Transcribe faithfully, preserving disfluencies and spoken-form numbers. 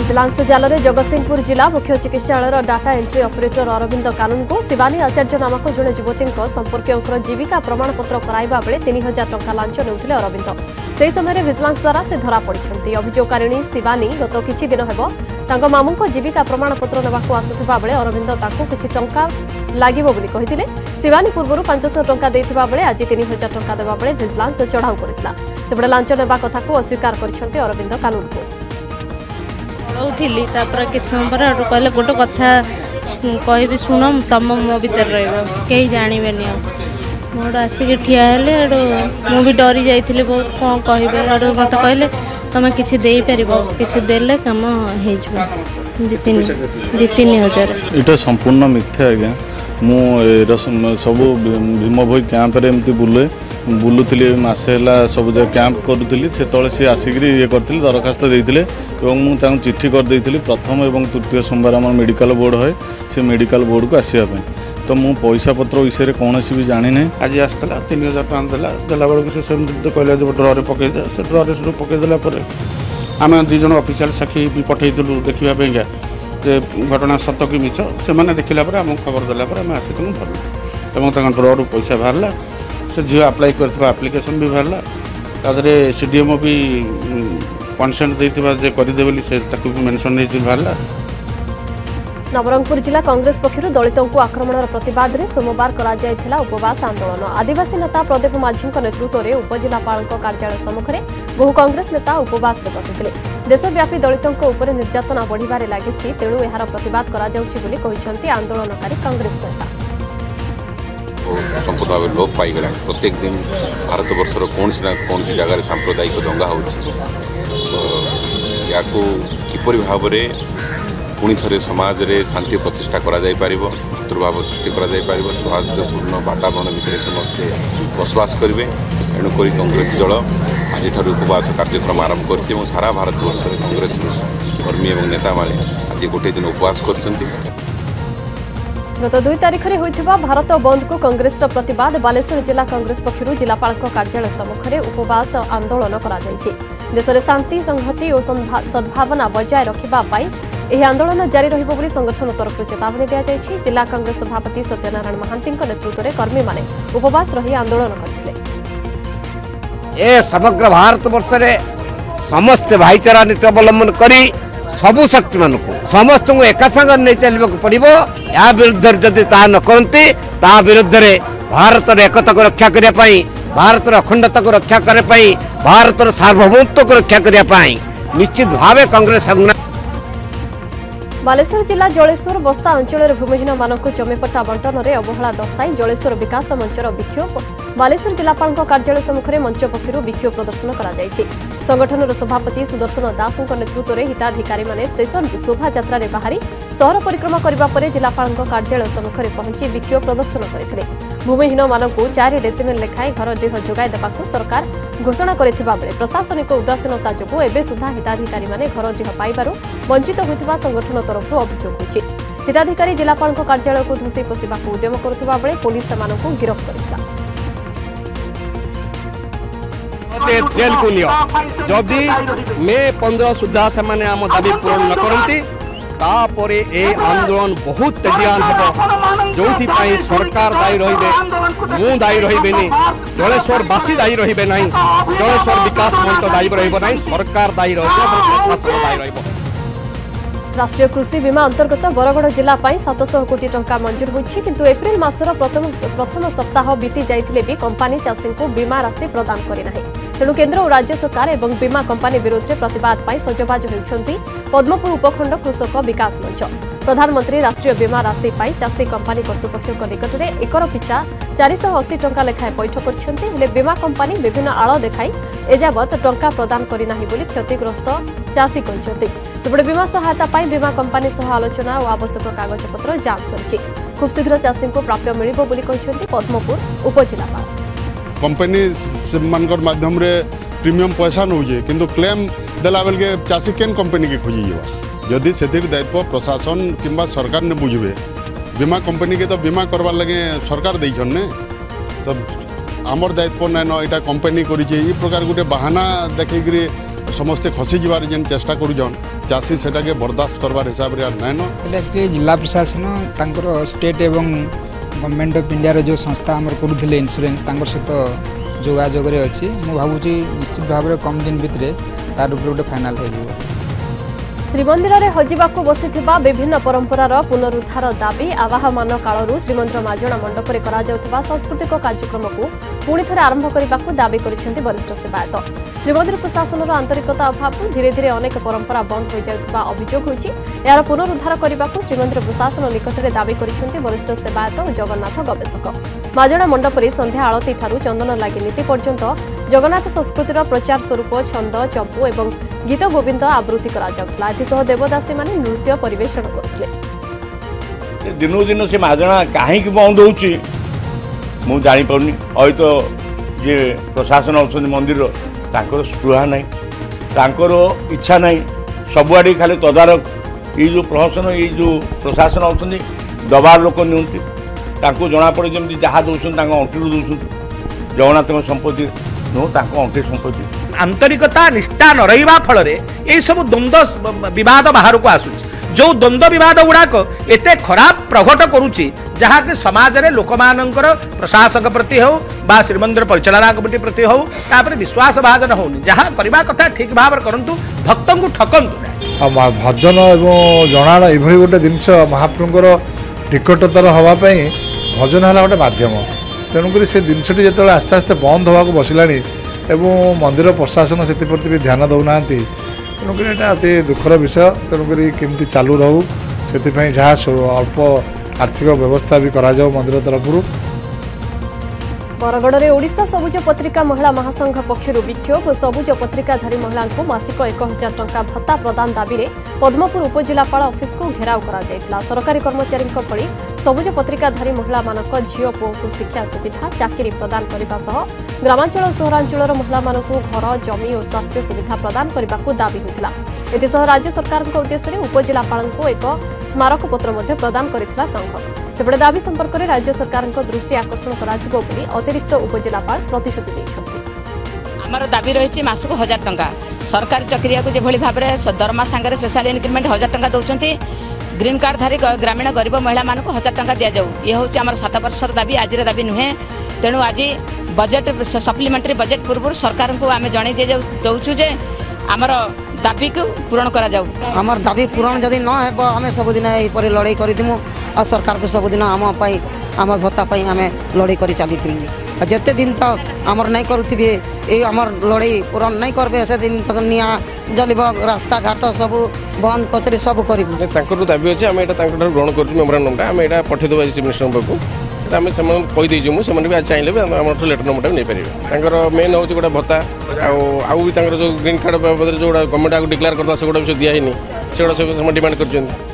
Vigilance जाल में जगतसिंहपुर जिला मुख्य चिकित्सालय data entry operator Arvind Kanungo Shivani Acharya नामक जड़े युवती संपर्क जीविका प्रमाणपत्र कराइबा बेले तीन हजार टंका लांच नेउथिले अरविंद से समय विजिलेंस द्वारा से धरा पड़िछन्ती। अभियोगकारिणी शिवानी गत किछि दिन हेबो तांको मामूंको जीविका प्रमाणपत्र नेबाकू आसुथिबा बेले अरविंद ताकू किछि टंका लागिबो बोली कहिथिले। शिवानी पूर्वरु पांच सौ टंका देथिबा बेले आज तीन हजार टंका देबा बेले विजिलेंस चढ़ाऊ करथिला। सेबडे लांच नेबा कथाकू अस्वीकार करिसन्ती अरविंद कानूनगो। पढ़ाऊली किस समय पर कहले गोटे कथा कह शुण तुम मो भर रही जानवे मोट आसिक ठिया मु भी डरी जाइए बहुत कौन कहे मत कहले तुम कि कि देले कम हो दी तीन हजार ये संपूर्ण मिथ्या आज्ञा मु सब भीम भई कैंप एमती बुले बुलूली मसे सब जगह कैंप करूली से सी आसिक ये करते दरखास्त देते मुझे चिट्ठी करदे प्रथम और तृतीय सोमवार आम मेडिकल बोर्ड है से मेडिकल बोर्ड को आसवाई तो मु पैसा पत्र विषय कौन भी जानी ना। आज आसला तीन हजार टाँग देला देला बेलू से कहले ड्रे पकईदे से ड्रे सब पकईदेला आम दुज ऑफिशियल साक्षी भी पठेलु देखापी जे घटना सत कि मिछ से देखला आम खबर देला आम आसलु भरलु ड्रु पैसा बाहर से झील आप्लाय कर आप्लिकेसन भी बाहर तादे सीडीएमओ भी कनसेंट देते करदे बोली से मेंशन नहीं बाहर। नवरंगपुर जिला कांग्रेस पक्षर दलितों को आक्रमण प्रतिवाद में सोमवार करा उपवास आंदोलन। आदिवासी नेता प्रदीप माझी नेतृत्व में उपजिलापाल कार्यालय सम्मुख में बहु कांग्रेस नेता उपवास बसिते। देशव्यापी दलितों उपर निर्यातना बढ़िबारे लागिछि तेणु एहार प्रतिवाद करा जाउछि बोली कहिसंती आंदोलनकारी कांग्रेस नेता। संपूर्ण भाव लोप पाईगला प्रत्येक दिन भारत वर्षर कौन सी ना कौन सी जगह सांप्रदायिक दंगा हो किपर भाव में पुणी थे समाज रे शांति प्रतिष्ठा करा जाय पारिबो भातृभाव सृष्टि करा जाय पारिबो सौहार्दपूर्ण वातावरण भितर समस्ते बसवास करेंगे। एणुक कांग्रेस दल आज उपवास कार्यक्रम आरंभ कर सारा भारत वर्ष कांग्रेस कर्मी और नेता माने आज गोटे दिन उपवास कर। गत दुई तारीख में होइथिबा भारत बंद को कांग्रेस प्रतिवाद बालेश्वर जिला कांग्रेस पक्षर जिलापाल कार्यालय सम्मुख में उपवास आंदोलन करा जायछि। देश में शांति संहति और सद्भावना बजाय रखिबा पाई यह आंदोलन जारी रहिबो बोली संगठन तरफ चेतावनी दिया जायछि। जिला कांग्रेस सभापति सत्यनारायण महांती नेतृत्व में कर्मी माने उपवास रही आंदोलन करथिले। ए समग्र भारत वर्ष रे समस्त भाईचारा नीति अवलंबन करी सबु शक्ति मान को समस्त को एका संग नहीं चलने को पड़ो। या विरुद्ध जदि ता न करती ता विरुद्ध रे भारत एकता को रक्षा करने भारत अखंडता को रक्षा करने भारत सार्वभौमत्व को रक्षा करने निश्चित भाव कांग्रेस संग्राम। बालेश्वर जिला जलेश्वर बस्ता अंचल भूमिहीन मानक जमीपट्टा बंटन में अवहेला दर्शाई जलेश्वर विकास मंचर विक्षोभ बालेश्वर जिलापाल कार्यालय सम्मुख में मंच पक्षर विक्षोभ प्रदर्शन करा जायछि। संगठन सभापति सुदर्शन दास नेतृत्व में हिताधिकारी माने स्टेशन शोभा यात्रा बाहरी सहर परिक्रमा करने पर जिलापाल कार्यालय सम्मुख में पहुंची विक्षोभ प्रदर्शन करते। भूमिहीन मानक चार डेसिमेल लेखाएं घर जेह जोगाई देवाक सरकार घोषणा करथिबा बेले प्रशासनिक उदासीनता जोगु एबे सुधा हिताधिकारी माने घर जेह पाइबारु वंचित होइथिबा संगठन तरफ अभियोग होइछि। हिताधिकारी जिलापाल कार्यालय को धसी पशिबाक उद्यम करुथिबा बेले पुलिस सेमानकु गिरफ्त करिता। जेल को नियो जदि मे पंद्रह सुधा से माने आम दाबी पूर्ण न करती तापर ए आंदोलन बहुत तेजियान हम जो सरकार दायी रे मु दायी रही जलेश्वर बासी दायी रे ना जलेश्वर विकास मंच दायी रहा सरकार दायी रशासन दायी रही। राष्ट्रीय कृषि बीमा अंतर्गत बरगड़ जिला सात सौ कोटी टंका मंजूर होइछि किंतु एप्रिल मासर प्रथम प्रथम सप्ताह बीती जाइथिले भी कंपनी चाषी को बीमा राशि प्रदान करि नाही। तेणु केंद्र और राज्य सरकार एवं बीमा कंपनी विरोध में प्रतिवाद पाई सजबाज होउछन्ति पद्मपुर उपखंड कृषक विकास मंच। प्रधानमंत्री राष्ट्रीय बीमा राशि पाई चाषी कंपनी कर्तृपक्ष निकट में एकर पिछा चार सौ अस्सी टंका लेखाएं पैठ करछन्ति हेले बीमा कंपनी विभिन्न आड़ देखाई एजावत टंका प्रदान करि नाही बोली क्षतिग्रस्त चाषी कहते। सेपटे बीमा सहायता पाई बीमा कंपनी सह आलोचना और आवश्यक कागजपत्र जांच सरिछि। खूब शीघ्र चाषी को प्राप्य मिलिबो बोली कहछन्ति पद्मपुर उपजिलापाल। कंपनी मानकर माध्यम रे प्रीमियम पैसा नौजे किंतु क्लेम देला बेल के चाषी केन कंपनी के खोजी जावा जदि सेतिर दायित्व प्रशासन किंबा सरकार ने बुझे बीमा कंपनी के तो बीमा करवार लगे सरकार देइछन ने तो आमर दायित्व नाइन यहाँ कंपनी कर प्रकार गोटे बाहाना देखिक समस्ते खसी जबार जेन चेष्टा करुछन चाषी सेटा के बर्दाश्त करबार हिसाब रे नाइन एक्चुअली जिला प्रशासन तांकर स्टेट एवं गवर्नमेंट ऑफ इंडिया रो जो संस्था हमर करूथिले इंश्योरेंस तांकर सहित जोगाजोग रे अछि मु भाबुची निश्चित भाव रे कम दिन भितरे तार ऊपर गोटे फाइनल हो जिवो। श्रीमंदिर में हजिबाकू बसिथिबा विभिन्न परंपरार पुनरुद्धार दाबी आवाहमान कालरू श्रीमंदिर माजणा मंडप में करा जाउथिबा सांस्कृतिक कार्यक्रम को पुणी थे आरंभ करने दाबी करिसेंति वरिष्ठ सेवायत। श्रीमंदिर प्रशासन आंतरिकता अभाव धीरे धीरे अनेक परंपरा बंद हो जाउथिबा अभियोग होइछि। यार पुनरुद्धार करने को श्रीमंदिर प्रशासन निकट में दाबी करिसेंति वरिष्ठ सेवायत और जगन्नाथ गवेषक। माजणा मंडप में संध्या आलती ठारू चंदन लागि नीति पर्यंत जगन्नाथ संस्कृतिर प्रचार स्वरूप छंद चंपू एवं गीत गोविंद आवृत्ति करा जाउथला। एथिसह देवदासी माने नृत्य परिवेषण करथिले। दिनो दिन से माजणा काहे कि बंद होउची मु जानि पउनी अय तो जे प्रशासन औषधि मंदिर तांकर स्पृहा नहीं तांकर इच्छा नहीं सबुआड़ी खाली तदारक ये जो प्रशासन ये जो प्रशासन औषधि दबार लोक नियंती तांको जना पड़े जमी जहाँ दौरान तांको अंटी दौरान जगन्नाथ संपत्ति नो तांको अंटी संपत्ति आंतरिकता निष्ठा न रहा फल ये सब द्वंद्व विवाद बाहर को आसूची जो द्वंद्व विवाद गुड़ाक एत खराब प्रकट करुच्ची जहाँकि समाज में लोक मानकर प्रशासक प्रति हो बा श्रीमंदिर परिचालना कमिटी प्रति हो तापर विश्वास भाजन होनी जहाँ करने कथा ठीक भाव करूँ भक्त को ठकंतु भजन एवं जनाण ये गोटे जिनस महाप्रभुर निकटतर हाँपाई भजन है गोटे मध्यम तेणुक से जिनसटी जो आस्ते आस्ते बंद होगा बसला एवं मंदिर प्रशासन से भी ध्यान दौना तेणुक यहाँ अति दुखर विषय तेणुक केमती चालू रहू से जहाँ अल्प आर्थिक व्यवस्था भी करा जाओ मंदिर तरफ। बरगड़ में ओडिशा सबुज पत्रिका महिला महासंघ पक्षर विक्षोभ सबुज पत्रिकाधारी महिला को मासिक एक हजार टंका भत्ता प्रदान दाबी में पद्मपुर उपजिलापाल ऑफिस को घेराव करा सरकारी कर्मचारी भली सबुज पत्रिकाधारी महिला मानक झील पुओं को शिक्षा सुविधा चाकरी प्रदान करने ग्रामांचल सहरांचल महिला मानक घर जमी और स्वास्थ्य सुविधा प्रदान करने को दाबी होता। एसह राज्य सरकार उद्देश्य उपजिलापाल को एक स्मारक पत्र प्रदान करथिला संघ सेपटे दाबी संपर्क में राज्य सरकार दृष्टि आकर्षण करा अतिरिक्त उपजिलापाल प्रतिश्रुति देइछथि। आमर दाबी रही मासक हजार टंका सरकारी चक्रिया को जेभली भाव में दरमा सांगे स्पेशल इनक्रिमेंट हजार टंका दौरान ग्रीन कार्ड धारी ग्रामीण गरीब महिला मानक हजार टंका दि जाऊ ये हूँ आम सात वर्षर दाबी आज दाबी नुहे तेणु आज बजेट सप्लीमेंटारी बजेट पूर्व सरकार को आम जन दि दौचु जे आमर दाबी को पूरण करा जाऊ आमर दाबी पूरण जदि न हेब आमे सबुदिन एपरि लड़ाई करिदिमु आ सरकार को सबुदिन आम पाई आम भत्ता पाई आमे लड़ाई करि चलीथिलु जेते दिन तक आमर नहीं करुथिबे ए आमर लड़ाई पूरण नहीं करबे से दिन तक निया जलिब रास्ता घाट सब बंद कचरी सब करिबु तांकर दाबी अछि आमे एटा तांकर ग्रहण करछु मेमोरेंडम आमे एटा पठे देबा चीफ मिनिस्टर बाबू आम से कही देचु से भी आज चाहिए भी आम लेटर नंबर नहीं पारे मेन हूँ गोटे भत्ता आउ भी जो ग्रीन कार्ड बाबद जो गवर्नमेंट आपको डिक्लेयर करता से गुड़ा भी दिखाई से गुड़ा सब डिमांड कर